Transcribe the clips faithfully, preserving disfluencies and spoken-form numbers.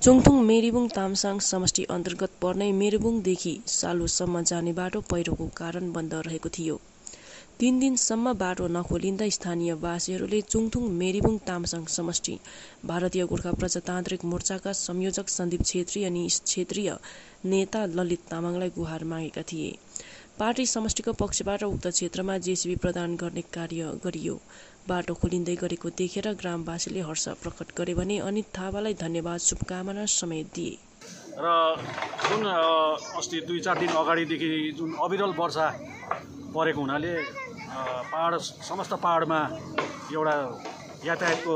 चुङथुङ मेरिबुङ तामसाङ समष्टि अन्तर्गत पर्ने मेरिबुङदेखि सालुसम्म जाने बाटो पहिरोको कारण बन्द रहेको थियो। तीन दिनसम्म बाटो नखोलिँदा स्थानीय वासीहरूले चुङथुङ मेरिबुङ तामसाङ समष्टि भारतीय गोर्खा प्रजातान्त्रिक मोर्चाका संयोजक सन्दीप छेत्री अनि क्षेत्रीय नेता ललित तामाङलाई गुहार मागेका थिए। पार्टी समष्टिको पक्षबाट उक्त क्षेत्रमा जेसीबी प्रदान गर्ने कार्य गरियो। बाटो खोलिँदै गरेको देखेर ग्रामवासीले हर्ष प्रकट गरे भने अनित थापालाई धन्यवाद शुभकामना समेत दिए। र जुन अस्ति दुई चार दिन अगाडिदेखि जुन अविरल वर्षा परेको हुनाले पहाड समस्त पहाडमा एउटा यातायातको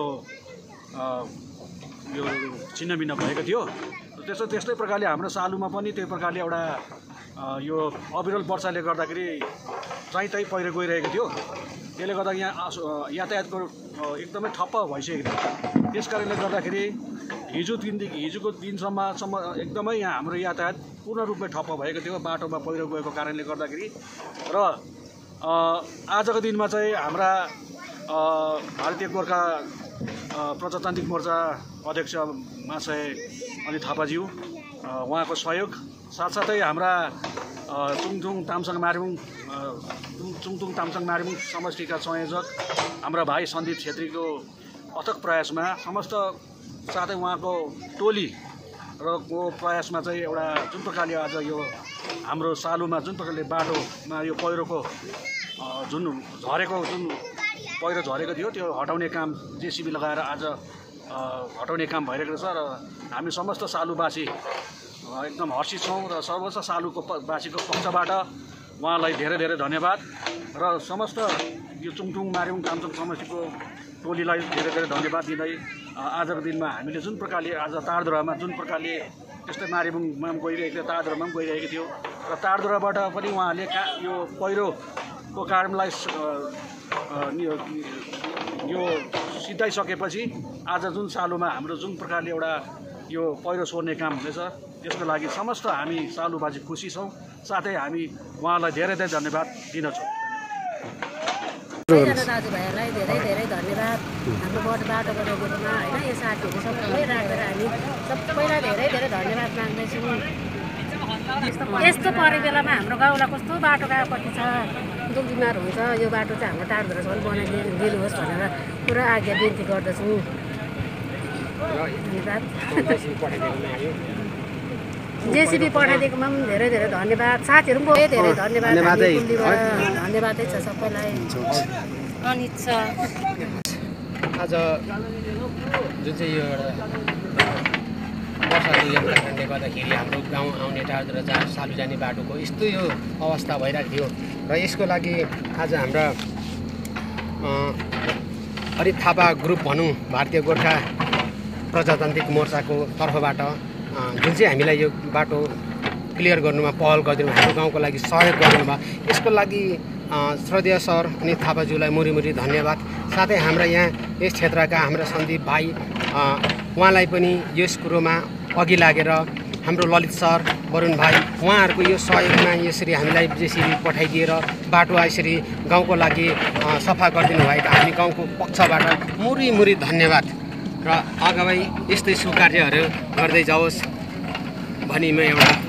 यो छिन्नभिन्न भएको थियो। त्यस्तो त्यस्तै प्रकारले हाम्रो सालुमा पनि त्यही प्रकारले एउटा यो अविरल वर्षाले गर्दाखेरि चाहिँ चाहिँ पहिरो गइरहेको थियो। त्यसले गर्दा यहाँ यातायातको एकदमै ठप्प भइसकेको थियो। त्यस कारणले गर्दाखेरि हिजो दिनदेखि हिजोको दिनसम्म सम्म एकदमै यहाँ हाम्रो यातायात पूर्ण रूपमा ठप्प भएको थियो बाटोमा पहिरो गएको कारणले गर्दाखेरि। र आजको दिनमा चाहिँ हाम्रा भारतीय गोर्खा प्रजातान्त्रिक मोर्चा अध्यक्ष महाशय अनित थापाज्यू उहाँको सहयोग साथसाथै हाम्रा चुङथुङ तामसाङ मारिबुङ चुङथुङ तामसाङ मारिबुङ समष्टिका संयोजक हाम्रा भाइ सन्दीप छेत्रीको अथक प्रयासमा समस्त साथै उहाँको टोली र को प्रयासमा चाहिँ एउटा जुन प्रकारले आज यो हाम्रो सालुमा जुन प्रकारले बाटोमा यो पहिरोको जुन झरेको जुन पहिरो झरेको थियो त्यो हटाउने काम जेसीबी लगाएर आज हटाउने काम भइरहेको छ। र हामी समस्त सालुवासी एकदम हर्षित छौँ र सर्वस्व सालुको वासीको पक्षबाट उहाँलाई धेरै धेरै धन्यवाद र समस्त यो चुङथुङ मारिबुङ तामसाङ समष्टिको टोलीलाई धेरै धेरै धन्यवाद दिँदै आजको दिनमा हामीले जुन प्रकारले आज तारधुरामा जुन प्रकारले त्यस्तै मारिबुङमा पनि गइरहेको थियो तारधुरामा पनि गइरहेको थियो र तारधुराबाट पनि उहाँहरूले का यो पहिरोको कारणलाई यो सिद्धाइसकेपछि आज जुन सालुमा हाम्रो जुन प्रकारले एउटा यो पहिरो सोर्ने काम हुँदैछ त्यसको लागि समस्त हामी सालुवासी खुसी छौँ। साथै हामी उहाँलाई धेरै धेरै धन्यवाद दिन्छौँ। दाजुभाइहरूलाई धेरै धेरै धन्यवाद हाम्रो बाटो बाटो बनाइदिएकोमा होइन। यो साथीहरू सबै राखेर हामी सबैलाई धेरै धेरै धन्यवाद माग्दैछौँ। यस्तो परेको बेलामा हाम्रो गाउँलाई कस्तो बाटो गएपछि छ दुख बिमार हुन्छ। यो बाटो चाहिँ हाम्रो तारधुरासम्म बनाइदिनु दिनुहोस् भनेर पुरा आज्ञा बिन्ती गर्दछौँ। धन्यवाद। जेसीबी पठाइदिएकोमा पनि धेरै धेरै धन्यवाद। साथीहरू पनि धेरै धन्यवाद धन्यवादै छ सबैलाई। अनित छ आज जुन चाहिँ यो एउटा वर्षाको यो कारणले गर्दाखेरि हाम्रो गाउँ आउने टाढा जहाँ सालु जाने बाटोको यस्तो यो अवस्था भइरहेको थियो र यसको लागि आज हाम्रा अनित थापा ग्रुप भनौँ भारतीय गोर्खा प्रजातान्त्रिक मोर्चाको तर्फबाट जुन चाहिँ हामीलाई यो बाटो क्लियर गर्नुमा पहल गरिदिनु हाम्रो गाउँको लागि सहयोग गरिदिनु भयो यसको लागि श्रद्धेय सर अनित थापाज्यूलाई मुरी मुरी धन्यवाद। साथै हाम्रा यहाँ यस क्षेत्रका हाम्रा सन्दीप भाइ उहाँलाई पनि यस कुरोमा अघि लागेर हाम्रो ललित सर वरुण भाइ उहाँहरूको यो सहयोगमा यसरी हामीलाई जेसीबी पठाइदिएर बाटो यसरी गाउँको लागि सफा गरिदिनु भएको हामी गाउँको पक्षबाट मुरी मुरी धन्यवाद र अगावै यस्तै सुकार्यहरू गर्दै जाओस् भनी म एउटा